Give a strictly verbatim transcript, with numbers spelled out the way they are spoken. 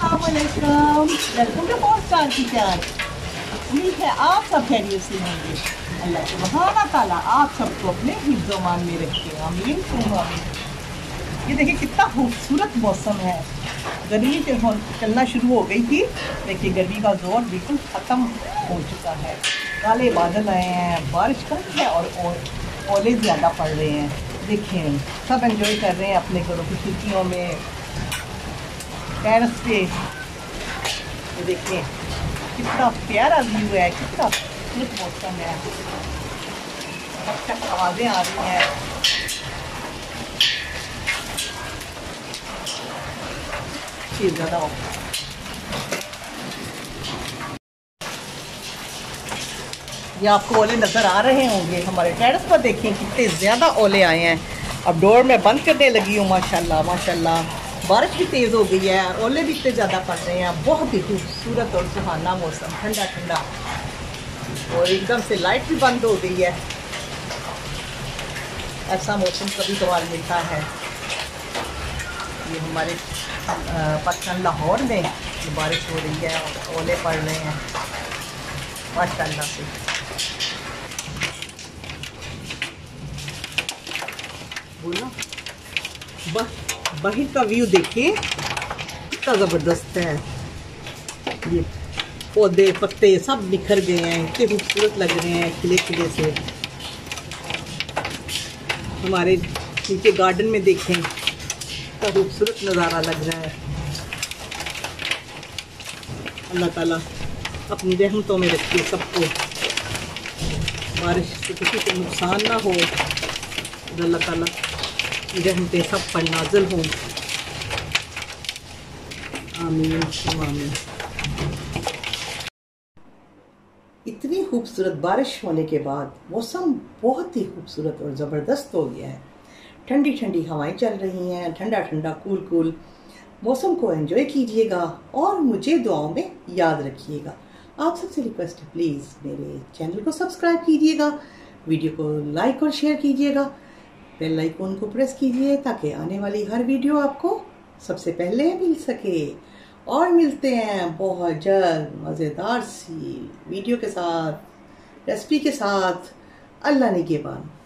अस्सलामुअलैकुम, welcome to four star kitchen. उम्मीद है आप सब खैरियत से होंगे। अल्लाह सुब्हाना ताला आप सबको अपने हिफ्ज़-ओ-मान में रखे, आमीन सुम्मा आमीन। ये देखिए कितना खूबसूरत मौसम है। गर्मी चलना शुरू हो गई थी, देखिए गर्मी का जोर बिल्कुल ख़त्म हो चुका है। काले बादल आए हैं, बारिश कम है और ओले ज़्यादा पड़ रहे हैं। देखें सब एंजॉय कर रहे हैं अपने घरों की खिड़कियों में, टेरेस पे। ये देखिए कितना प्यारा व्यू है, कितना खूबसूरत मौसम है। अच्छा आवाज़ें आ रही हैं। ज़्यादा ये आपको ओले नज़र आ रहे होंगे। हमारे टेरेस पर देखें कितने ज़्यादा ओले आए हैं। अब डोर में बंद करने लगी हूँ। माशाल्लाह माशाल्लाह बारिश भी तेज़ हो गई है, ओले भी इतने ज़्यादा पड़ रहे हैं। बहुत ही खूबसूरत और सुहाना मौसम, ठंडा ठंडा, और एकदम से लाइट भी बंद हो गई है। ऐसा मौसम कभी कभार मिलता है। ये हमारे पाकिस्तान लाहौर में बारिश हो रही है और ओले पड़ रहे हैं माशाल्लाह से। बोला बाहर का व्यू देखिए कितना ज़बरदस्त है। ये पौधे पत्ते सब निखर गए हैं, इतने खूबसूरत लग रहे हैं खिले खिले से। हमारे नीचे गार्डन में देखें कितना खूबसूरत नज़ारा लग रहा है। अल्लाह ताला अपनी रहमतों में रखिए सबको, बारिश से किसी को नुकसान ना हो। अल्लाह ताला की रहमतें सब पर नाज़िल हों, आमीन आमीन। इतनी खूबसूरत बारिश होने के बाद मौसम बहुत ही खूबसूरत और ज़बरदस्त हो गया है। ठंडी ठंडी हवाएं चल रही हैं, ठंडा ठंडा कूल कूल। मौसम को एंजॉय कीजिएगा और मुझे दुआओं में याद रखिएगा। आप सबसे रिक्वेस्ट है, प्लीज़ मेरे चैनल को सब्सक्राइब कीजिएगा, वीडियो को लाइक और शेयर कीजिएगा, बेल आइकन को प्रेस कीजिए ताकि आने वाली हर वीडियो आपको सबसे पहले मिल सके। और मिलते हैं बहुत जल्द मज़ेदार सी वीडियो के साथ, रेसिपी के साथ। अल्लाह निगहबान।